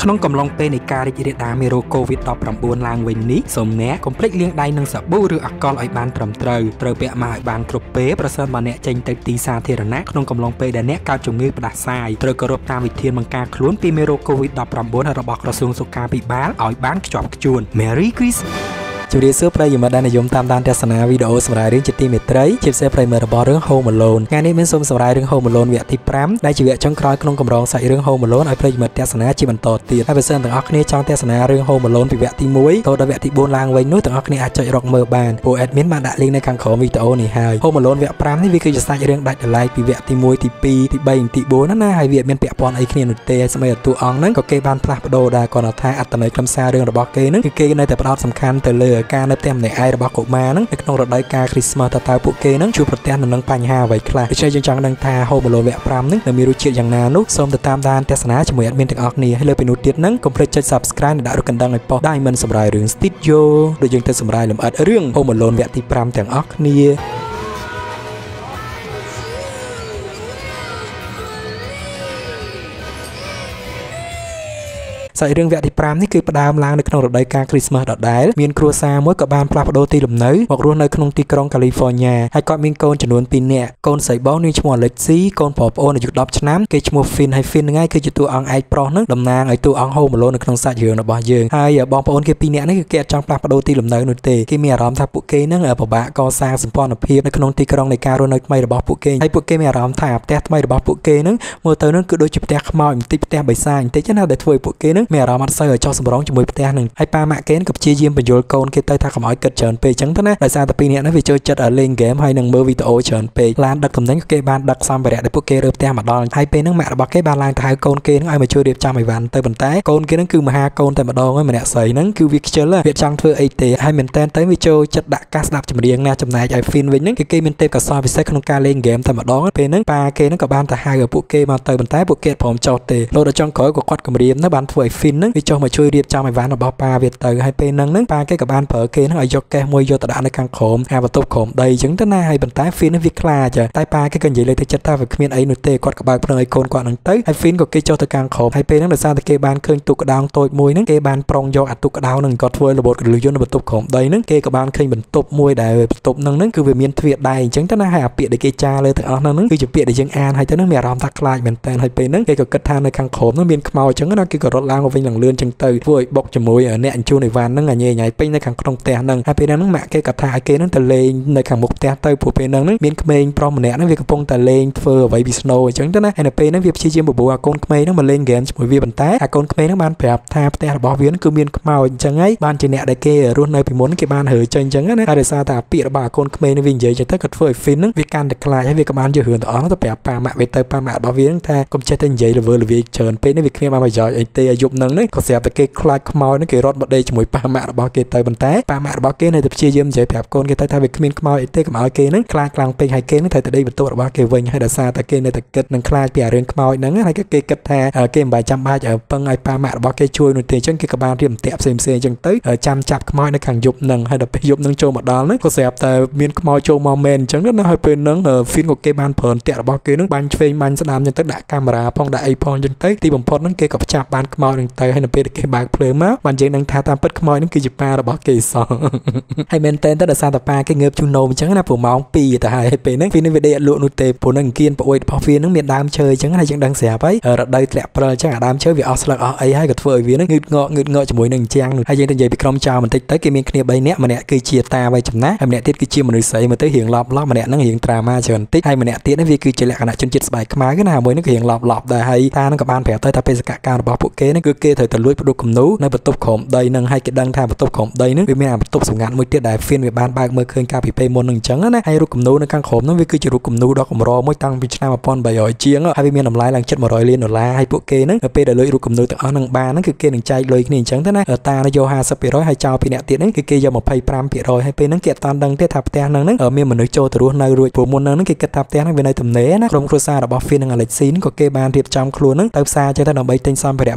ក្នុងកំឡុងពេលនៃការរីករាលដាលមេរោគ COVID-19 ឡើងវិញនេះសូមអ្នកកុំភ្លេចលាងដៃនឹងសាប៊ូឬអាល់កុលឲ្យបានត្រឹមត្រូវពាក់ម៉ាស់ឲ្យបានគ្រប់ពេលប្រសិនបើអ្នកចេញទៅទីសាធារណៈក្នុងកំឡុងពេលដែលអ្នកកើតជំងឺផ្ដាសាយត្រូវគោរពតាមវិធានបង្ការខ្លួនពីមេរោគ COVID-19 របស់ក្រសួងសុខាភិបាលឲ្យបានខ្ជាប់ខ្ជួន Merry Christmas ជម្រាបសួរប្រិយមិត្តដែលនិយមតាមដានទស្សនាវីដេអូសម្រាប់រឿងជាទីមេត្រីជាពិសេសប្រិយមិត្តរបស់រឿង Home Alone ថ្ងៃនេះមានសូមសម្រាប់រឿង Home Alone វគ្គទី5ដែលជាវគ្គចុងក្រោយក្នុងកម្រងសាច់រឿង Home Alone ឲ្យប្រិយមិត្តទស្សនាជាបន្តទៀតហើយបើសិនទាំងអស់គ្នាចង់ទស្សនារឿង Home Alone ពីវគ្គទី1ទៅដល់វគ្គទី4ឡើងវិញនោះទាំងអស់គ្នាអាចចុចរកមើលបានព្រោះ admin បានដាក់ link នៅខាងក្រោមវីដេអូនេះហើយ Home Alone វគ្គ5នេះវាគឺជាសាច់រឿងដាច់ដライពីវគ្គទី1ទី2ទី3ទី4ណាហើយវាមានពាក់ព័ន្ធអីគ្នានោះទេស្មីតួអង្គហ្នឹងក៏គេបានផ្លាស់ប្ដូរដែរគាត់ថាអត្តន័យខ្លឹមសាររឿងរបស់គេហ្នឹងគឺគេនៅតែផ្ដោតសំខាន់ទៅលើការនៅផ្ទះម្នាក់ឯងរបស់កុមារហ្នឹងនៅក្នុងរដូវកាល Christmas តើពួកគេហ្នឹងជួបប្រទះនឹងបញ្ហាអ្វីខ្លះដូច្នេះយើងចង់ដឹងថា Home Alone វគ្គ5ហ្នឹងនឹងមានរសជាតិយ៉ាងណានោះសូមទៅតាមដានទស្សនាជាមួយ admin ទាំងអស់គ្នាហើយលើពីនោះទៀតហ្នឹងកុំភ្លេចចុច Subscribe និងដាក់រូបកណ្ដឹងឲ្យប៉ុស្តិ៍ Diamond សម្រាប់រឿង Studio ដូចយើងទៅសម្រាប់លម្អិតរឿង Home Alone វគ្គទី5ទាំងអស់គ្នាសាច់រឿងវគ្គទី5នេះគឺផ្ដើមឡើងនៅក្នុងរដូវកាល Christmas ដដែលមានគ្រួសារមួយក៏បានផ្លាស់ប្ដូរទីលំនៅមករស់នៅក្នុងទីក្រុង California ហើយគាត់មានកូនចំនួន2នាក់កូនស្រីបងមានឈ្មោះ Alexi កូនប្អូនអាយុ10ឆ្នាំគេឈ្មោះ Finn ហើយ Finn ហ្នឹងគឺជាតួអង្គឯកប្រុសហ្នឹងតំណាងឲ្យតួអង្គ Home Alone នៅក្នុងសាច់រឿងរបស់យើងហើយបងប្អូនគេ2នាក់ហ្នឹងគឺគេអត់ចង់ផ្លាស់ប្ដូរទីលំនៅនោះទេគេមានអារម្មណ៍ថាពួកគេហ្នឹងពិបាកកសាងសម្ព័ន្ធភាពនៅក្នុងទីក្រុងនៃការរស់នៅថ្មីរបស់ពួកគេហើយពួកគេមានអារម្មណ៍ថាផ្ទះថ្មីរបស់ពួកគេហ្នឹងមើលទៅហ្នឹងគឺដូចជាផ្ទះខ្មោចបន្តិចផ្ទះបិសាចបន្តិចណាដែលធ្វើឲ្យពួកគេហ្នឹងមានអារម្មណ៍អត់សូវចោះសម្រងជាមួយផ្ទះនឹងហើយប៉ាម៉ាក់គេក៏ព្យាយាមបញ្យល់កូនគេទៅថាកុំឲ្យគិតច្រើនពេកអញ្ចឹងទៅណាដោយសារតែពីរនាក់នេះវាចូលចិត្តលេងហ្គេមហើយនឹងមើលវីដេអូច្រើនពេកឡានដឹកទំនិញគេបានដឹកសម្ភារៈដែលពួកគេរើផ្ទះមកដល់ហើយពេលហ្នឹងម៉ាក់របស់គេបានឡើងទៅហៅកូនគេនឹងឲ្យមកជួយរៀបចំអីវ៉ាន់ទៅប៉ុន្តែកូនគេនឹងគឺមហាកូនតែម្ដងហើយម្នាក់ស្រីហ្នឹងគឺវាខ្ជិលវាចង់ធ្វើអីទេហើយមែនតែនទៅវាចូលចិត្តដាក់កាសស្ដាប់ចម្រៀងណាចំណែកឲ្យ Finn វិញហ្នឹងគឺគេមានទេពកោសល្យពិសេសក្នុងការលេងហ្គេមតែម្ដងពេលហ្នឹងប៉ាគេហ្នឹងក៏បានទៅហៅឲ្យពួកគេមកទៅប៉ុន្តែពួកគេព្រមចោទទេលោកដល់ចុងក្រោយក៏គាត់គម្រាមទៅបានធ្វើឲ្យ Finn ហ្នឹងវាចុះមកជួយរៀបចំអីវ៉ាន់របស់ប៉ាវាទៅហើយពេលហ្នឹងប៉ាគេក៏បានប្រើគេហ្នឹងឲ្យយកកេសមួយយកទៅដាក់នៅខាងក្រោមបន្ទប់ក្រោមដីអញ្ចឹងទៅណាហើយប៉ុន្តែ Finn នេះវាខ្លាចតែប៉ាគេក៏និយាយលើទៅចិត្តថាវាគ្មានអីនោះទេគាត់ក៏បើកភ្នែកឲ្យកូនគាត់ហ្នឹងទៅហើយ Finn ក៏គេចុះទៅខាងក្រោមហើយពេលហ្នឹងដោយសារតែគេបានឃើញទូកក្តោងតូចមួយហ្នឹងគេបានប្រុងយកអាទូកក្តោងហ្នឹងគាត់ធ្វើរបូតកលឹះយន្តនៅបន្ទប់ក្រោមដីហ្នឹងគេក៏បានឃើញបន្ទប់មួយដែលបន្ទប់ហ្នឹងគឺវាមានទ្វារដែកអញ្ចឹងទៅណាហើយអាពាក្យដែលគេចារលើទាំងអស់ហ្នឹងគឺជាពាក្យដែលយើងអានហើយទៅហ្នឹងមានអារម្មណ៍ថាខ្លាចមែនតើហើយពេលហ្នឹងគេក៏គិតថានៅខាងក្រោមហ្នឹងមានខ្មោចអញ្ចឹងណាគេក៏រត់ឡើងមកវិញឡើងលឿនអញ្ចឹងទៅធ្វើឲ្យបុកជាមួយអ្នកអញ្ជូនអីវ៉ាន់ហ្នឹងញ៉ៃពេញនៅខាងក្នុងផ្ទះហ្នឹងហើយពេលហ្នឹងម៉ាក់គេក៏ថាឲ្យគេហ្នឹងទៅលេងនៅខាងមុខផ្ទះទៅព្រោះពេលហ្នឹងមានក្មេងប្រុសម្នាក់ហ្នឹងវាកំពុងតែលេងធ្វើអ្វីពីស្នូអញ្ចឹងទៅណាហើយនៅពេលហ្នឹងវាព្យាយាមបបួលឲ្យកូនក្មេងហ្នឹងមកលេងហ្គេមជាមួយវាប៉ុន្តែអាកូនក្មេងហ្នឹងបានប្រាប់ថាផ្ទះរបស់វាគឺមានខ្មោចអញ្ចឹងហើយបានជាអ្នកដែលគេរស់នៅពីមុនគេបានរើចេញអញ្ចឹងណាហើយដោយសារតែពាក្យរបស់អាកូនក្មេងនេះវានិយាយចឹងទៅក៏ធ្វើឲ្យ Finn ហ្នឹងវាកាន់តែខ្លាចហើយវាក៏បានយករឿងទាំងអស់ទៅប្រាប់ប៉ាម៉ាក់វាទៅប៉ាម៉ាក់របស់វាហ្នឹងថាកុំចេះតែនិយាយល្វើល្វាយច្រើនពេកនេះវាគ្មានបានប្រយោជន៍អីទេយប់ហ្នឹងក៏ស្រាប់តែគេខ្លាចខ្មោចហ្នឹងគេរត់មកដេកជាមួយប៉ាម៉ាក់របស់គេទៅប៉ុន្តែប៉ាម៉ាក់របស់គេនៅតែព្យាយាមនិយាយប្រាប់កូនគេទៅថាវាគ្មានខ្មោចអីទេកុំឲ្យគេហ្នឹងខ្លាចខ្លាំងពេកហើយគេហ្នឹងត្រូវតែដេកបន្ទប់របស់គេវិញហើយដោយសារតែគេនៅតែគិតនឹងខ្លាចពីរឿងខ្មោចហ្នឹងហើយគេគិតថាគេមិនបាច់ចាំបាច់ពឹងឲ្យប៉ាម៉ាក់របស់គេជួយនោះទេអញ្ចឹងគេក៏បានរៀបអន្ទាក់ផ្សេងៗអញ្ចឹងទៅចាំចាប់ខ្មោចនៅខាងយប់ហ្នឹងហើយដល់ពេលយប់ហ្នឹងចូលមកដល់ហ្នឹងក៏ស្រាប់តែមានខ្មោចចូលមកមែនអញ្ចឹងណាហើយពេលហ្នឹង Finn ក៏គេបានប្រើអន្ទាក់របស់គេហ្នឹងបាញ់ឆ្វេងបាញ់ស្ដាំអញ្ចឹងទៅដាក់កាមេរ៉ាផងដាក់អីផងអញ្ចឹងទៅទីបំផុតហ្នឹងគេក៏ចាប់បានខ្មោចហ្នឹងទៅហើយនៅពេលដែលគេបើកភ្លើងមកបានយើងដឹងថាតាមពិតខ្មោចហ្នឹងគឺជាប៉ារបស់គេសោះហើយមែនតើដោយសារតែប៉ាគេងើបជូននោមអញ្ចឹងណាព្រោះម៉ោង2ទៅហើយពេលហ្នឹង Finn វាដេកអត់លក់នោះទេព្រោះនឹងគៀនប្អួយរបស់វាហ្នឹងមានដើមឈើអញ្ចឹងហើយយើងដឹងស្រាប់ហើយរដូវធ្លាក់ព្រិលអញ្ចឹងអាដើមឈើវាអស់ស្លឹកអស់អីហើយក៏ធ្វើឲ្យវាហ្នឹងងើតងក់ជាមួយនឹងអញ្ចាំងនោះហើយយើងទៅនិយាយពីក្រុមចៅបន្តិចទៅគេមានគ្នា3នាក់ម្នាក់គឺជាតាវ័យចំណាស់ហើយម្នាក់ទៀតគឺជាមនុស្សស្រីមើលទៅរៀងឡប់ម្នាក់ហ្នឹងរៀងត្រាម៉ាច្រើនបន្តិចហើយម្នាក់ទៀតនេះវាគឺជាលក្ខណៈជនជាតិស្បែកខ្មៅគេណាមួយហ្នឹងរៀងឡប់ដែរហើយតាហ្នឹងក៏បានប្រាប់ទៅថាបេសកកម្មរបស់ពួកគេហ្នឹងគឺគេត្រូវតែលួចផ្ដុកគំនូនៅបន្ទប់ក្រោមដីហ្នឹងហើយគេដឹងថាបន្ទប់ក្រោមដីហ្នឹងវាមានអាបន្ទប់សម្ងាត់មួយទៀតដែល Finn វាបានបើកមើលឃើញកាលពីពេលមុនហ្នឹងអញ្ចឹងណាហើយរូបគំនូនៅខាងក្រោមហ្នឹងវាគឺជារូបគំនូដ៏កម្រមួយតាំងពីឆ្នាំ1300ជាងហើយវាមានតម្លៃឡើងជិត$100 លានហើយពួកគេហ្នឹងពេលដែលលួចរូបគំនូទាំងអស់ហ្នឹងបានហ្នឹងគឺគេនឹងចែកលុយគ្នាអញ្ចឹងទៅណាតាយក 50% ហើយចោលពីអ្នកទៀតហ្នឹងគឺគេយក 25% ហើយពេលហ្នឹងគេអត់តាន់ដឹងទេថាផ្ទះហ្នឹងមានមនុស្សចូលទៅរស់នៅរួចព្រោះមុនហ្នឹងគេគិតថាផ្ទះហ្នឹងវានៅទំនេរណាក្រុមគ្រួសាររបស់ Finn និង Alexi ហ្នឹងក៏គេបានរៀបចំខ្លួនហ្នឹងទៅផ្សារចឹងទៅដើម្បីទិញសម្ភារៈមកតុបតែង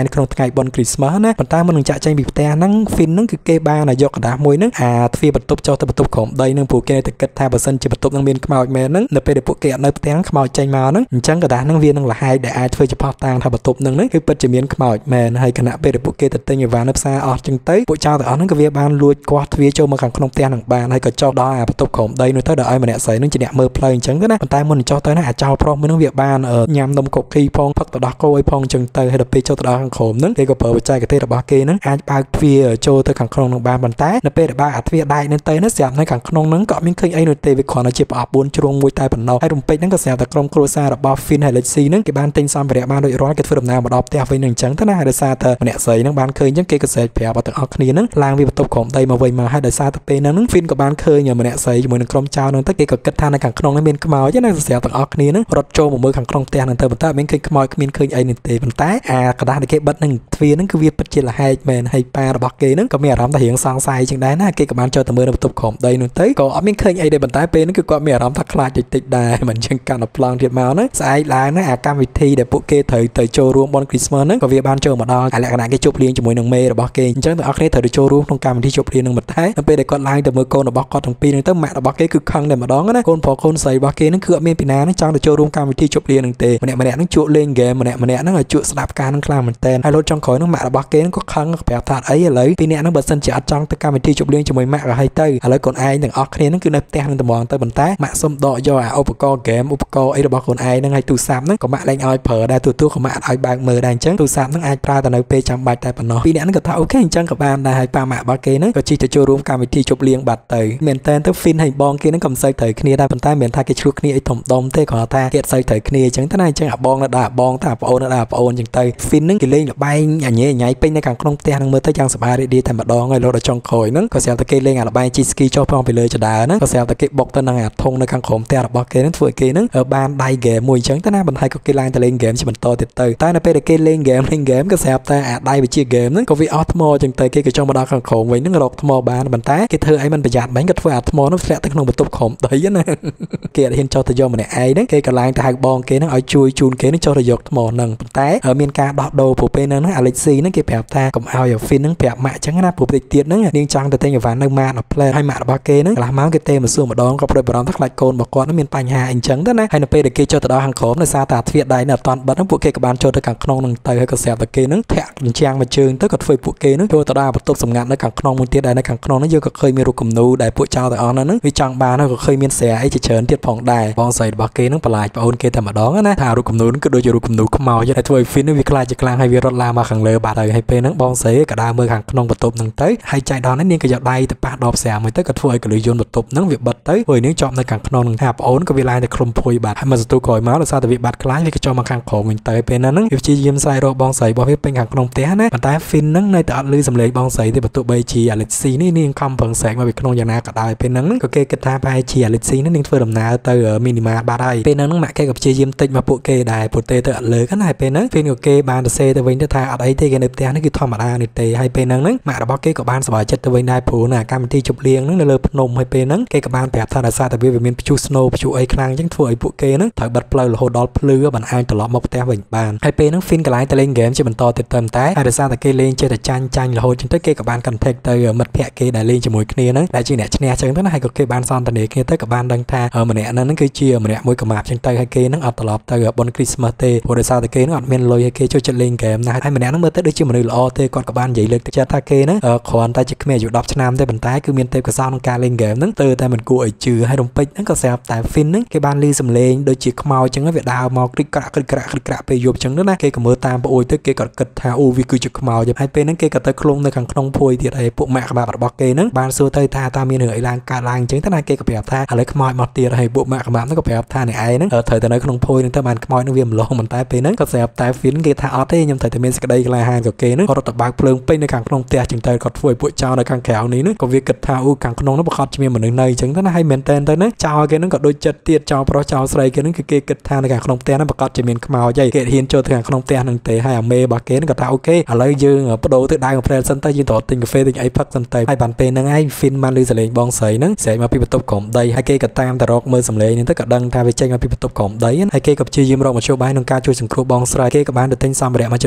ในក្នុងថ្ងៃបុណ្យ Christmas ណាប៉ុន្តែមុននឹងចាក់ចេញពីផ្ទះហ្នឹង Finn ហ្នឹងគឺគេបានយកกระดาษមួយហ្នឹងទ្វារបន្ទប់ចោលទៅបន្ទប់ក្រោមដីហ្នឹងព្រោះគេតែគិតថាបើសិនជាបន្ទប់ហ្នឹងមានខ្មោចមែនហ្នឹងនៅពេលដែលពួកគេអត់នៅផ្ទះខ្មោចចេញមកហ្នឹងអញ្ចឹងกระดาษហ្នឹងវានឹងលហែកដែលអាចធ្វើជាផុសតាងថាបន្ទប់ហ្នឹងគឺពិតជាមានខ្មោចមែនហើយគណៈពេលដែលពួកគេទៅទិញអីវ៉ានៅផ្សារអស់ចឹងទៅពួកចៅទាំងអស់ហ្នឹងក៏វាបានលួចគាស់ទ្វារចូលមកខាងក្នុងផ្ទះហ្នឹងបានហើយក៏ចោលដល់បន្ទប់ក្រោមដីនោះទៅដល់ឲ្យម្នាក់ស្រីហ្នឹងជាអ្នកមើលផ្លូវអញ្ចឹងទៅណាប៉ុន្តែមុននឹងចោលទៅណាអាចោលប្រុសមួយហ្នឹងវាបានញ៉ាំនំកុកគីផងផឹកទៅដោះគោឲ្យផងអញ្ចឹងទៅហើយដល់ពេលចូលទៅដល់ខាងក្រោមហ្នឹងគេក៏ប្រើបច្ចេកទេសរបស់គេហ្នឹងអាចបើកទ្វារចូលទៅខាងក្នុងហ្នឹងបានប៉ុន្តែនៅពេលដែលបើកអាទ្វារដែកហ្នឹងទៅណាស្រាប់នៅខាងក្នុងហ្នឹងក៏អត់មានឃើញអីនោះទេវាគ្រាន់តែជាប្រអប់4ជ្រុងមួយតែប៉ុណ្ណោះហើយរំពេចហ្នឹងក៏ស្រាប់តែក្រុមគ្រួសាររបស់ Finn ហើយ Lexi ហ្នឹងគេបានទិញសម្ភារៈបានដូចរាល់គេធ្វើដំណើរមកដល់ផ្ទះវិញហ្នឹងអញ្ចឹងទៅណាហើយដោយសារតែម្នាក់ស្រីហ្នឹងបានឃើញអញ្ចឹងគេក៏ស្រែកប្រាប់ដល់ទាំងអស់គ្នាហ្នឹងឡើងវាបន្ទប់ក្រោមដីមកវិញមកហើយដោយសារតែពេលហ្នឹង Finn ក៏បានឃើញម្នាក់ស្រីជាមួយនឹងក្រុមចៅហ្នឹងទៅគេក៏គិតថានៅខាងក្នុងហ្នឹងមានខ្មោចណាស្រាប់ទាំងអស់គ្នាហ្នឹងរត់ចូលមកមើលខាងក្នុងផ្ទះហ្នឹងទៅប៉ុន្តែមានឃើញខ្មោចគ្មានឃើញអីនេះទេប៉ុន្តែกระดาษដែលគេបិទនឹងទ្វារហ្នឹងគឺវាពិតជាលហែកមែនហើយប៉ារបស់គេហ្នឹងក៏មានអារម្មណ៍ថារៀងសង្ស័យជាងដែរណាគេក៏បានចូលទៅមើលនៅបន្ទប់ក្រោមដីនោះទៅក៏អត់មានឃើញអីដែរប៉ុន្តែពេលហ្នឹងគឺគាត់មានអារម្មណ៍ថាខ្លាចតិចៗដែរមិនចឹងកាន់តែប្លង់ទៀតមកណាស្អែកឡើងណាអាកម្មវិធីដែលពួកគេត្រូវទៅចូលរួមបុណ្យ Christmas ហ្នឹងក៏វាបានចូលមកដល់លក្ខណៈគេជប់លៀងជាមួយនឹងមេរបស់គេអញ្ចឹងទាំងអស់គ្នាត្រូវទៅចូលរួមក្នុងកម្មវិធីជប់លៀងហ្នឹងប៉ុន្តែនៅពេលដែលគាត់ឡើងទៅមើលកូនរបស់គាត់ទាំងពីរហ្នឹងទៅម៉ាក់របស់គេគឺខឹងតែម្ដងណាកូនប្រុសកូនស្រីរបស់គេហ្នឹងគឺអត់មានពីណាហ្នឹងចង់ទៅចូលរួមកម្មវិធីជប់លៀងហ្នឹងទេម្នាក់ហ្នឹងជក់លេងហ្គេមម្នាក់ហ្នឹងឲ្យជក់ស្ដាប់ការហ្នឹងខ្លាំងមែនតើហើយលោតចុងក្រោយហ្នឹងម៉ាក់របស់គេហ្នឹងក៏ខឹងប្រាប់ថាអីឥឡូវពីរនាក់ហ្នឹងបើសិនជាអត់ចង់ទៅកម្មវិធីជប់លៀងជាមួយម៉ាក់ក៏ឲ្យទៅឥឡូវកូនឯងទាំងអស់គ្នាហ្នឹងគឺនៅផ្ទះហ្នឹងតែហ្មងទៅប៉ុន្តែម៉ាក់សុំដកយកអាឧបករណ៍ហ្គេមឧបករណ៍អីរបស់កូនឯងហ្នឹងឲ្យទូរស័ព្ទហ្នឹងក៏ម៉ាក់លែងឲ្យប្រើដែរទូក៏ម៉ាក់អត់ឲ្យបើកមើលដែរអញ្ចឹងទូរស័ព្ទហ្នឹងអាចប្រើតែនៅពេលចាំបាច់តែប៉ុណ្ណោះពីរនាក់ហ្នឹងក៏ថាអូខេអញ្ចឹងក៏បានដែរហើយប៉ាម៉ាក់របស់គេហ្នឹងក៏ជិះទៅចូលរួមកម្មវិធីជប់លៀងបាត់ទៅមែនតើទៅ Finn ហើយបងគេហ្នឹងក៏មិនសូវត្រូវគ្នាដែរប៉ុន្តែមិនថាគេឆ្លោះគ្នាអីធំដុំទេគ្រាន់តែគេអត់សូវត្រូវគ្នាអញ្ចឹងទៅណាអញ្ចឹងអាបងនៅដែរអាបងតាប្អូននៅដែរប្អូនអញ្ចឹងទៅ Finn ហ្នឹងគេលេងល្បែងអញញ៉ៃពេញនៅខាងក្នុងផ្ទះហ្នឹងមើលទៅយ៉ាងសប្បាយរីករាយតែម្ដងហើយលោដល់ចុងក្រោយហ្នឹងក៏ស្រាប់តែគេលេងអាល្បែងជីស្គីចុះផងពីលើចដើហ្នឹងក៏ស្រាប់តែគេបុកទៅនឹងអាធុងនៅខាងក្រោមផ្ទះរបស់គេហ្នឹងធ្វើឲ្យគេហ្នឹងបានដៃហ្គេមមួយអញ្ចឹងទៅណាបន្ថែមក៏គេឡើងទៅលេងហ្គេមជាបន្តទៀតទៅតែនៅពេលដែលគេលេងហ្គេមក៏ស្រាប់តែអាដៃវិជាហ្គេមហ្នឹងក៏វាអស់ថ្មអញ្ចឹងទៅគេក៏ចង់មកដល់ខាងក្រោមវិញហ្នឹងរកថ្មបានប៉ុន្តែគេធ្វើអីមិនប្រយ័ត្នបាញ់ក៏ធ្វើអាថ្មហ្នឹងធ្លាក់ទៅក្នុងបន្ទប់ក្រោមដីណាគេអត់ហ៊ានចុះទៅយកម្នាក់ឯងហ្នឹងគេក៏ឡើងទៅហៅបងគេហ្នឹងឲ្យជួយជូនគេហ្នឹងចុះទៅយកថ្មហ្នឹងប៉ុន្តែមានការដោះដូរព្រោះពេលហ្នឹង Alexi ហ្នឹងគេប្រាប់ថាកុំឲ្យ Finn ហ្នឹងប្រាប់ម៉ាក់អញ្ចឹងណាព្រោះតិចទៀតហ្នឹងនាងចង់ទៅទិញអីវ៉ាន់នៅម៉ាកដល់ផ្លែហើយម៉ាក់របស់គេហ្នឹងកន្លះម៉ោងគេទេមកសួរម្ដងក៏ប្រាប់បារម្ភថាខ្លាចកូនរបស់គាត់ហ្នឹងមានបញ្ហាអញ្ចឹងទៅណាហើយនៅពេលដែលគេចុះទៅដល់ខាងក្រោមដោយសារតែទ្វារដៃនៅអត់ទាន់បិទហ្នឹងពួកគេក៏បានចូលទៅខាងក្នុងហ្នឹងទៅហើយក៏ស្រាប់តែគេហ្នឹងធាក់ជញ្ជាំងមួយជើងទៅក៏ធ្វើពួកគេហ្នឹងចូលទៅដល់បន្ទប់សម្ងាត់នៅខាងក្នុងមួយទៀតដែលនៅខាងក្នុងហ្នឹងយើងក៏ឃើញមានរូបគំនូរដែលពួកចៅទាំងអស់ហ្នឹងវាចង់បានហើយក៏ឃើញមានស្រែអីជាច្រើនទៀតផងដែរបងស្រីរបស់គេហ្នឹងបន្លាចប្អូនគេតែម្ដងណាថារូបគំនូរហ្នឹងគឺដូចជារូបគំនូរខ្មោចហើយធ្វើឲ្យ Finn ហ្នឹងវាខ្លាចជាខ្លាំងហើយវារត់ឡើងមកខាងលើបាត់ហើយពេលហ្នឹងបងស្រីក៏ដើរមើលខាងក្នុងបន្ទប់ហ្នឹងទៅហើយចៃដន្យនេះនាងក៏យកដៃទៅប៉ះដបស្រាមួយទៅក៏ធ្វើឲ្យកលុយយន្តបន្ទប់ហ្នឹងវាបិទទៅព្រោះនាងជាប់នៅខាងក្នុងហ្នឹងថាប្អូនក៏វាឡើងទៅឃ្លុំភួយបាត់ហើយមកសន្ទុះក្រោយមកដោយសារតែវាបាត់ខ្លាចវាក៏ចូលមកខាងក្រោមវិញទៅពេលហ្នឹងវាព្យាយាមស្រាយរកបងស្រីរបស់វាពេញខាងក្នុងផ្ទះណាប៉ុន្តែ Finn ហ្នឹងនៅតែអត់ឮសំឡេងបងស្រីទេបើទោះបីជា Alexi នេះនាងខំប្រឹងស្រែកមកពីក្នុងយ៉ាងណាក៏ដោយពេលហ្នឹងក៏គេគិតថាប្រហែលជា Alexi នេះនាងធ្វើដំណើរទៅ Minimart បាត់ហើយពេលហ្នឹងម៉ាក់គេក៏ព្យាយាមតិចមកពួកគេដែរព្រោះទេទៅអត់លើកណាហើយពេលហ្នឹង Finn ក៏គេបានទៅសេទៅវិញទៅថាអត់អីទេគេនៅផ្ទះនេះគឺធម្មតានេះទេហើយពេលហ្នឹងម៉ាក់របស់គេក៏បានសប្បាយចិត្តទៅវិញដែរព្រោះណាកម្មវិធីជប់លៀងហ្នឹងនៅលើភ្នំហើយពេលហ្នឹងគេក៏បានប្រាប់ថាដោយសារតែវាមានព្យុះ snow ព្យុះអីខ្លាំងអញ្ចឹងធ្វើឲ្យពួកគេហ្នឹងត្រូវបិទផ្លូវរហូតដល់ភ្លឺបានអាចត្រឡប់មកផ្ទះវិញបានហើយពេលហ្នឹង Finn ក៏ឡើងទៅលេងហ្គេមជាបន្តទៀតទៅតែហើយដោយសារតែគេលេងចេះតែចាញ់រហូតអញ្ចឹងទៅគេក៏បាន contact ទៅមិត្តភក្តិគេដែលលេងជាមួយគ្នាហ្នឹងដែលជាអ្នកឈ្នះអញ្ចឹងទៅណាហើយក៏គេបានសន្ទនាគ្នាទៅក៏បានដឹងថាម្នាក់ហ្នឹងគឺជាម្នាក់មួយកម្មាប់អញ្ចឹងទៅហើយគេហ្នឹងអត់ត្រឡប់ទៅបុណ្យ Christmas ទេព្រោះដោយសារតែគេហ្នឹងអត់មានលុយឲ្យគេចូលចិត្តលេងហ្គេមណាហើយម្នាក់ហ្នឹងមើលទៅដូចជាមនុស្សល្អទេគាត់ក៏បាននិយាយលើកទឹកចិត្តថាគេហ្នឹងគ្រាន់តែជាក្មេងអាយុ10ឆ្នាំទេប៉ុន្តែគឺមានទេពកោសល្យក្នុងការលេងហ្គេមហ្នឹងទៅតែមិនគួរឲ្យជឿហើយរំពេចហ្នឹងក៏ស្រាប់តែ Finn ហ្នឹងគេបានលឺសំឡេងដូចជាខ្មោចអញ្ចឹងវាដើរមកគ្រិចក្រាក់ពេលយប់អញ្ចឹងណាគេក៏មើលតាមប្អូនទៅគេក៏គិតថាអូវាគឺជាខ្មោចហើយពេលហ្នឹងគេក៏ទៅឃ្លុំនៅខាងក្នុងភួយទៀតហើយពួកម៉ាក់ក្បាលរបស់គេហ្នឹងបានសួរទៅថាតើមានរឿងអីឡើងកើតឡើងអញ្ចឹងទៅណាគេក៏ប្រាប់ថាឥឡូវខ្មោចមកទៀតហើយពួកម៉ាក់ក្បាលហ្នឹងក៏ប្រាប់ថាអ្នកឯងហ្នឹងត្រូវតែនៅក្នុងភួយហ្នឹងទៅបានខ្មោចហ្នឹងវាម្លងប៉ុន្តែពេលហ្នឹងក៏ស្រាប់តែ Finn គេថាអត់ទេខ្ញុំត្រូវតែមានសេចក្តីក្លាហានក៏គេហ្នឹងក៏រត់ទៅបើកភ្លើងពេញនៅខាងក្នុងផ្ទះអញ្ចឹងទៅគាត់ធ្វើឲ្យពួកចៅនៅខាងក្រៅនេះហ្នឹងក៏វាគិតថាអូខាងក្នុងហ្នឹងប្រកបជាមានមនុស្សនៅអញ្ចឹងទៅណាហើយមែនតើទៅហ្នឹងចៅគេហ្នឹងក៏ដូចចិត្តទៀតចៅប្រុសចៅស្រីគេហ្នឹងគឺគេគិតថានៅខាងក្នុងផ្ទះហ្នឹងប្រកបជាមានខ្មោចហើយគេហ៊ានចូលទៅខាងក្នុងផ្ទះហ្នឹងទេហើយអាមេរបស់គេហ្នឹងក៏ថាអូខេឥឡូវយើងបដូរទៅដៅកាហ្វេសិនទៅយើងទៅទិញកាហ្វេទិញអីផឹកសិនទៅហើយបានពេលហ្នឹងឯង Finn បានឮសំឡេងបងស្រីហ្នឹងស្រែកមកពីបន្ទប់ក្រោមដីហើយគេក៏តាមទៅរកមើលសំឡេងហ្នឹងទៅក៏ដឹងថាវាចេញមកពីបន្ទប់ក្រោមដីហើយគេក៏ព្យាយាមរកមធ្យោបាយក្នុងការជួយសង្គ្រោះបងស្រីគេក៏បានទៅទិញសម្ភារៈមួយចំ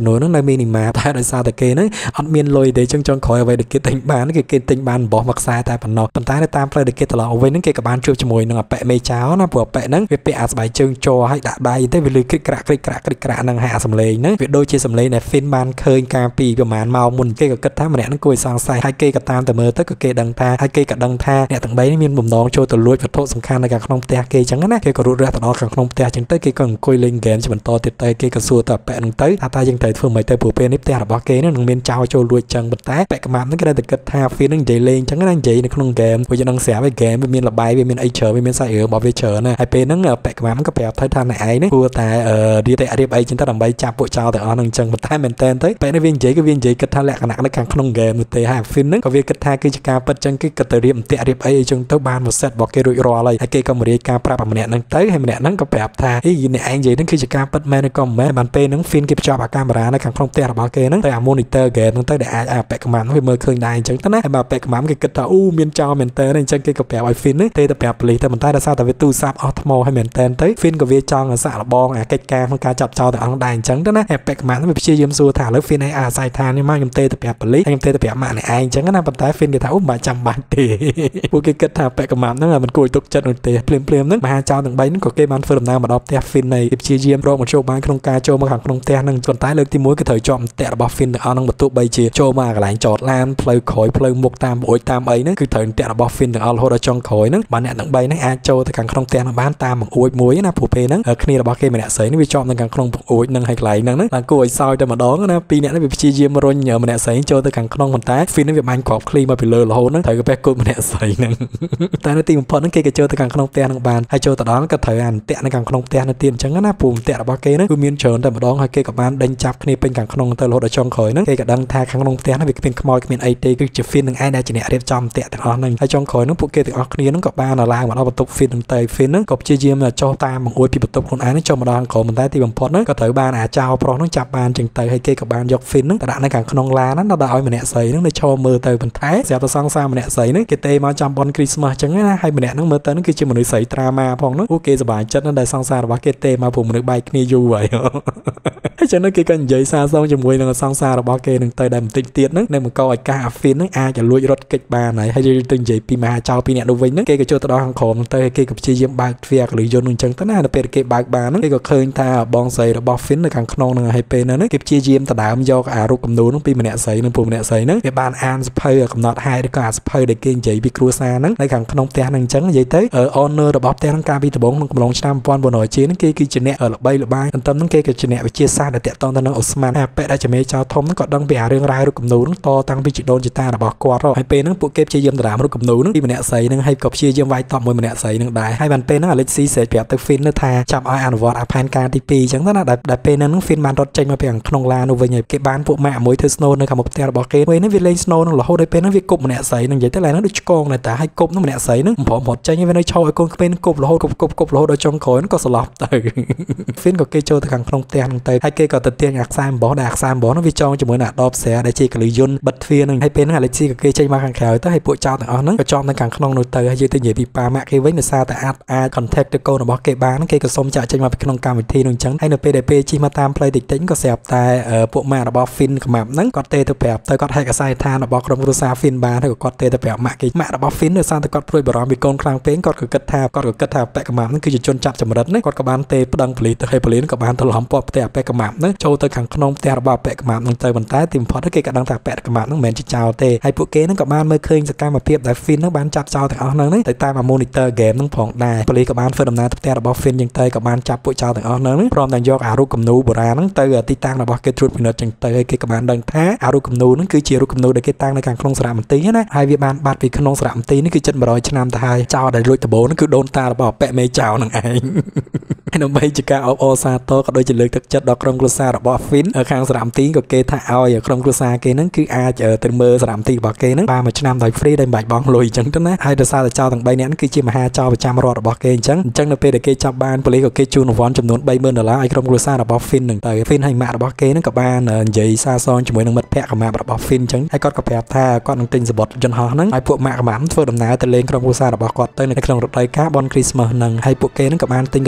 នួននៅមីនីម៉ាតែដោយសារតែគេហ្នឹងអត់មានលុយទេចឹងចុងក្រោយអ្វីដែលគេទិញបានគឺគេទិញបានរបស់មួយខ្សែតែប៉ុណ្ណោះប៉ុន្តែនៅតាមផ្លូវដែលគេត្រឡប់វិញហ្នឹងគេក៏បានជួបជាមួយនឹងអប៉ែមេចោណាព្រោះអប៉ែហ្នឹងវាពាក់អាស្បែកជើងជ័រហើយដាក់ដៃទៅវាលឺគ្រិចក្រាក់ហ្នឹងហើយអាសំឡេងហ្នឹងវាដូចជាសំឡេងដែល Finn បានឃើញកាលពីប្រហែលម៉ោងមុនគេក៏គិតថាម្នាក់ហ្នឹងគួរឲ្យសង្ស័យហើយគេក៏តាមទៅមើលទៅក៏គេដឹងថាហើយគេក៏ដឹងថាអ្នកទាំង3នេះមានបំណងចូលទៅលួចវត្ថុសំខាន់នៅក្នុងផ្ទះគេចឹងណាគេក៏រត់រះទៅដល់ក្នុងផ្ទះចឹងទៅគេក៏អង្គុយលេងហ្គេមជាបន្តទៀតទៅគេក៏សួរទៅអប៉ែហ្នឹងទៅថាយើងត្រូវធ្វើម៉េចទៅព្រោះពេលនេះផ្ទះរបស់គេនឹងមានចោរចូលលួចចឹងប៉ុន្តែប៉ែកម៉ាប់ហ្នឹងគេតែគិតថា Finn ហ្នឹងនិយាយលេងចឹងណានិយាយនៅក្នុងហ្គេមព្រោះយើងដឹងស្រាប់ហើយហ្គេមវាមានលបាយវាមានអីច្រើនវាមានសាច់រឿងរបស់វាច្រើនណាហើយពេលហ្នឹងប៉ែកម៉ាប់ក៏ប្រាប់ថាអ្នកឯងនេះគួរតែរៀបអីចឹងទៅដើម្បីចាប់ពួកចោរទាំងអស់ហ្នឹងចឹងប៉ុន្តែមែនតើទៅពេលនេះវានិយាយគិតថាលក្ខណៈនៅខាងក្នុងហ្គេមនោះទេហើយ Finn ហ្នឹងក៏វាគិតថាគឺជាការពិតចឹងគេក៏ទៅរៀបអន្ទាក់រៀបអីចឹងទៅបានមួយសេតរបស់គេរួចរាល់ហើយគេក៏មករាយការប្រាប់ម្នាក់ហ្នឹងទៅហើយម្នាក់ហ្នឹងក៏ប្រាប់ថាអីអ្នកឯងនិយាយហ្នឹងគឺជាការពិតមែនឬក៏មិនមែនបានពេលហ្នឹង Finn គេបញ្ចប់អាកាមេរ៉ានៅខាងក្នុងផ្ទះរបស់គេហ្នឹងទៅអា monitor game ហ្នឹងទៅដែលអាចអាប៉ែកម៉ាំវាមើលឃើញដែរអញ្ចឹងទៅណាហើយបើប៉ែកម៉ាំគេគិតថាអូមានចោរមែនតើអញ្ចឹងគេក៏ប្រាប់ឲ្យ Finn ហ្នឹងទេទៅប្រាប់ប៉ូលីសទៅប៉ុន្តែដោយសារតែវាទូរស័ព្ទអស់ថ្មហើយមែនតើទៅ Finn ក៏វាចង់សាក់លបងអាកិច្ចការក្នុងការចាប់ចោរទាំងអង្គដែរអញ្ចឹងទៅណាហើយប៉ែកម៉ាំវាព្យាយាមសួរថាឥឡូវ Finn ឯងអាស័យថានេះមកខ្ញុំទេទៅប្រាប់ប៉ូលីសហើយខ្ញុំទេទៅប្រាប់ម៉ាក់អ្នកឯងអញ្ចឹងណាប៉ុន្តែ Finn គេថាអូមិនបាច់ចាំបាច់ទេពួកគេគិតថាប៉ែកម៉ាំហ្នឹងមិនគួរឲ្យទុកចិត្តនោះទេភ្លាមហ្នឹងមហាចោរទាំង3ហ្នឹងក៏គេបានធ្វើដំណើរមកដល់ផ្ទះ Finn នៃព្យាយាមរកមធ្យោបាយក្នុងការចូលមកខាងក្នុងផ្ទះហ្នឹងប៉ុន្តែលើកទី1គឺត្រូវជាប់អន្ទាក់របស់ Finn ទាំងអស់ហ្នឹងបើទោះបីជាចូលមកកន្លែងចតឡានផ្លូវក្រោយផ្លូវមុខតាមប្រួយតាមអីហ្នឹងគឺត្រូវអន្ទាក់របស់ Finn ទាំងអស់រហូតដល់ចុងក្រោយហ្នឹងបាទអ្នកទាំង3ហ្នឹងអាចចូលទៅខាងក្នុងផ្ទះហ្នឹងបានតាមបង្អួចមួយណាព្រោះពេលហ្នឹងគ្នារបស់គេម្នាក់ស្រីនេះវាជាប់នៅខាងក្នុងបង្អួចហ្នឹងហើយកន្លែងហ្នឹងឡើងគួរឲ្យសោយតែម្ដងណាពីរអ្នកនេះវាព្យាយាមរុញម្នាក់ស្រីចូលទៅខាងក្នុងប៉ុន្តែ Finn ហ្នឹងវាបាញ់គ្រាប់ឃ្លីមកពីលើរហូតហ្នឹងត្រូវក៏បេះគូតម្នាក់ស្រីហ្នឹងតែនៅទីបំផុតហ្នឹងគេក៏ចូលទៅខាងក្នុងផ្ទះហ្នឹងបានហើយចូលទៅដល់ក៏ត្រូវអានតាក់នៅខាងក្នុងផ្ទះនៅទៀតអញ្ចឹងណាពូមតាក់របស់គេហ្នឹងគឺមានច្រើនតែម្ដងហើយគេក៏បានដេញចាប់គ្នាពេញខាងក្នុងទៅរហូតដល់ចុងក្រោយហ្នឹងគេក៏ដឹងថាខាងក្នុងផ្ទះហ្នឹងវាគ្មានខ្មោចគ្មានអីទេគឺជា Finn នឹងឯងដែលជាអ្នករៀបចំតាក់ទាំងអស់ហ្នឹងហើយចុងក្រោយហ្នឹងពួកគេទាំងអស់គ្នាហ្នឹងក៏បានឡើងមកដល់បន្ទប់ Finn ហ្នឹងទៅ Finn ហ្នឹងក៏ព្យាយាមចុះតាមបង្អួចពីបន្ទប់ខ្លួនឯងហ្នឹងចុះមកដល់ក្រោមប៉ុន្តែទីបំផុតហ្នឹងក៏ត្រូវបានអាចោរប្រុសហ្នឹងចាប់បានចឹងទៅហើយគេក៏បានយក Finn ហ្នឹងទៅដាក់នៅខាងក្នុងឡានហ្នឹងដល់ឲ្យម្នាក់ស្រីហ្នឹងនៅឈរមើលទៅប៉ុន្តែស្រាប់តែសង្សារម្នាក់ស្រីហ្នឹងគេទេមកចាំបន Christmas ចឹងណាហើយម្នាក់ហ្នឹងមើលទៅហ្នឹងគឺជាមនុស្សស្រីត្រាម៉ាផងហ្នឹងពួកគេសប្បាយចិត្តណាស់ដែលសង្សាររបស់គេទេមកព្រោះមនុស្សបែកគ្នាយូរហើយហើយចឹងគេក៏និយាយសារសងជាមួយនឹងសង្សាររបស់គេនឹងទៅដែលបន្តិចទៀតហ្នឹងនឹងបង្កឲ្យការ Finn ហ្នឹងអាចលួចរត់គេចបានហើយយើងទៅនិយាយពីមហាចោរពីរអ្នកនោះវិញហ្នឹងគេក៏ចូលទៅដល់ខាងក្រោមទៅគេក៏ព្យាយាមបើកទ្វារកលីយន្តនឹងចឹងទៅណាដល់ពេលគេបើកបានហ្នឹងគេក៏ឃើញថាបងស្រីរបស់ Finn នៅខាងក្នុងហ្នឹងហើយពេលហ្នឹងគេព្យាយាមដដើមយកអារូបគំនូរហ្នឹងពីម្នាក់ស្រីនិងពូម្នាក់ស្រីហ្នឹងគេបានអានសភៅកំណត់ហេតុឬក៏អាសភៅដែលគេនិយាយពីគ្រួសារហ្នឹងនៅខាងក្នុងផ្ទះហ្នឹងអញ្ចឹងនិយាយទៅ owner របស់ផ្ទះហ្នឹងកាលពីដំបូងក្នុងកំឡុងឆ្នាំ1900ជាហ្នឹងគេគឺជាអ្នកល្បីល្បាញទន្ទឹមហ្នឹងគេក៏ជាអ្នកវិទ្យាសាស្ត្រដែលតាក់ទងទៅនឹងអូស្មန်អាប៉ែដែលជាមេចៅធំហ្នឹងក៏ដឹងពីអារឿងរ៉ាវរូបគំនូរហ្នឹងតតាំងពីជីដូនជីតារបស់គាត់ហើយពេលហ្នឹងពួកគេព្យាយាមដរាមរូបគំនូរហ្នឹងពីម្នាក់ស្រីហ្នឹងហើយក៏ព្យាយាមវាយតប់មួយម្នាក់ស្រីហ្នឹងដែរហើយបានពេលហ្នឹង Alexi សេប្រាប់ទៅ Finn ថាចាប់ឲ្យអនុវត្តអាផែនការទី2អញ្ចឹងណាដែលពេលហ្នឹង Finn បានរត់ចេញមកពីខាងក្នុងឡាននោះវិញហើយគេបានពួកម៉ាក់មួយធ្វើ snow នៅខាងមុខផ្ទះរបស់គេពេលហ្នឹងវាលេង snow ហ្នឹងរហូតដល់ពេលហ្នឹងវាគប់ម្នាក់ស្រីហ្នឹងនិយាយទៅឡើយហ្នឹងដូចឆ្កងដែរតាហើយគប់ហ្នឹងម្នាក់ស្រីហ្នឹងព្រមរត់ចេញវានៅឈរឲ្យកូនក្មេងគប់រហូតគប់រហូតដល់ចុងក្រោយហ្នឹងក៏ស្លាប់ទៅ Finn ក៏គេចូលទៅខាងក្នុងផ្ទះហ្នឹងទៅហើយគេក៏ទៅទាញអាខ្សែអំបោះដែលអាខ្សែអំបោះហ្នឹងវាចងជាមួយនឹងអាដបស្រាដែលជាកលីយន្តបិទទ្វារហ្នឹងហើយពេលហ្នឹង Alexi ក៏គេចេញមកខាងក្រៅទៅហើយពួកចោរទាំងអស់ហ្នឹងក៏ជាប់នៅខាងក្នុងនោះទៅហើយយើងទៅនិយាយពីប៉ាម៉ាក់គេវិញដោយសារតែអាច contact ទៅកូនរបស់គេបានគេក៏សុំចាក់ចេញមកពីក្នុងកម្មវិធីនោះអញ្ចឹងហើយនៅពេលដែលពេលជិះមកតាមផ្លូវតិចៗក៏ស្រាប់តែពួកម៉ាក់របស់ Finn កម្មាប់ហ្នឹងគាត់ទេទៅប្រាប់ទៅគាត់ហែកអាស័យដ្ឋានរបស់ក្រុមគ្រួសារ Finn បានហើយក៏គាត់ទេទៅប្រាប់ម៉ាក់គេម៉ាក់របស់ Finn ដោយសារតែគាត់ព្រួយបារម្ភពីកូនខ្លាំងពេកគាត់ក៏គិតថាប៉ែកម្មាប់ហ្នឹងគឺជាជនចាប់ចម្រិតណាគាត់ក៏បានទេប្តឹងប៉ូលីសទៅហើយប៉ូលីសក៏បានទៅឡំពាត់ផ្ទះប៉ែកម្មាប់ហ្នឹងចូលទៅខាងក្នុងផ្ទះរបស់ប៉ែកម្មាប់ហ្នឹងទៅប៉ុន្តែទីបំផុតគេក៏ដឹងថាប៉ែកម្មាប់ហ្នឹងមិនមែនជាចោរទេហើយពួកគេហ្នឹងក៏បានមើលឃើញសកម្មភាពដែល Finn ហ្នឹងបានចាប់ចោរទាំងអស់ហ្នឹងទៅតាម monitor game ហ្នឹងផងដែរប៉ូលីសក៏បានធ្វើដំណើរទៅផ្ទះរបស់ Finn ចឹងទៅក៏បានចាប់ពួកចោរទាំងអស់ហ្នឹងព្រមទាំងយកអារូបគំនូរបុរាណហ្នឹងទៅទីតាំងរបស់គេត្រួតពិនិត្យចឹងទៅហើយគេក៏បានដឹងថាអារូបគំនូរហ្នឹងគឺជារូបគំនូរដែលគេតាំងនៅខាងក្នុងសារមន្ទីរណាហើយវាបានបាត់ពីក្នុងសារមន្ទីរនេះគឺជិត100ឆ្នាំទៅហើយចោរដែលលួចដំបូងហ្នឹងគឺដូនតារបស់ប៉ែមេចោរហ្នឹងឯងដើម្បីជាការអបអរសាទរក៏ដូចជាលើកទឹកចិត្តដល់ក្រុមគ្រួសាររបស់ Finn ខាងសារមន្ទីរក៏គេថាឲ្យក្រុមគ្រួសារគេហ្នឹងគឺអាចទៅមើលសារមន្ទីររបស់គេហ្នឹងបានមួយឆ្នាំដោយ free ដោយមិនបាច់បង់លុយចឹងទៅណាហើយដោយសារតែចោរទាំង3នាក់ហ្នឹងគឺជាមហាចោរប្រចាំរដ្ឋរបស់គេអញ្ចឹងនៅពេលដែលគេចាប់បានប៉ូលីសក៏គេជូនរង្វាន់ចំនួន$30,000ឲ្យក្រុមគ្រួសាររបស់ Finn ហ្នឹងទៅ Finn ហើយម៉ាក់របស់គេហ្នឹងក៏បាននិយាយសារសងជាមួយនឹងមិត្តភ័ក្តិកម្មារបស់ Finn អញ្ចឹងហើយគាត់ក៏ប្រាប់ថាគាត់នឹងទិញសំបុត្រយន្តហោះហ្នឹងឲ្យពួកម៉ាក់កម្មាធ្វើដំណើរទៅលេងក្រុមគ្រួសាររបស់គាត់ទៅនៅក្នុងរដូវកាលបុណ្យ Christmas ហ្នឹងហើយពួកគេហ្នឹងក៏បានទិញកាដូទិញ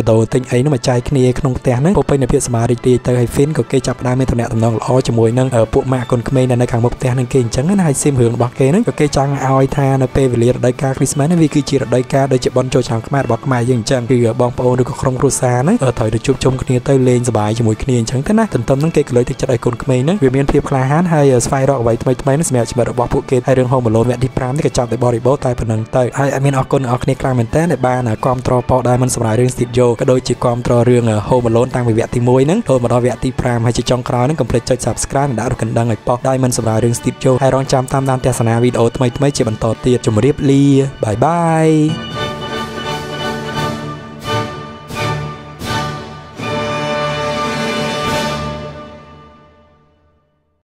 អីនោះមកចែកគ្នាក្នុងផ្ទះហ្នឹងពុកពេញនៅភាពសប្បាយរីករាយទៅហើយ Finn ក៏គេចាប់ផ្ដើមមានតំណែងល្អជាមួយនឹងពួកម៉ាក់កូនក្មេងនៅខាងមុខផ្ទះហ្នឹងគេអញ្ចឹងណាហើយស៊ីមរឿងរបស់គេហ្នឹងក៏គេចង់ឲ្យថានៅពេលវេលារដូវកាល Christmas នេះវាគឺជារដូវកាលដូចជាបន់ចូលឆ្នាំខ្មែររបស់ខ្មែរយើងអញ្ចឹងគឺបងប្អូនឬក៏ក្រុមគ្រួសារហ្នឹងត្រូវទៅជួបជុំគ្នាទៅលេងសប្បាយជាមួយគ្នាអញ្ចឹងទៅណាទន្ទឹមហ្នឹងគេក៏លើកទឹកចិត្តឲ្យកូនក្មេងហ្នឹងវាមានភាពក្លាហានហើយស្វែងរកអ្វីថ្មីៗហ្នឹងសម្រាប់ជីវិតរបស់ពួកគេហើយរឿង Home Alone វគ្គទី5នេះក៏ចប់ដោយបរិបូរណ៍តែប៉ុណ្្នឹងទៅហើយមានអរគុណអ្នកនរគ្នាខ្លាំងមែនតើដែលបានគាំទ្រប៉ដែរមិនសម្រាប់រឿង Steve Jobs ក៏ដូចជាគាំទ្ររឿង Home Alone តាំងពីវគ្គទី1ហ្នឹងរហូតមកដល់វគ្គទី5ហើយជាចុងក្រោយហ្នឹងកុំភ្លេចចុច Subscribe និងដាក់រូបកណ្ដឹងឲ្យប៉ដែរមិនសម្រាប់រឿង Steve Jobs ហើយរងចាំតាមដានទស្សនាវីដេអូថ្មីៗជាបន្តទៀតជម្រាបលាបាយបាយ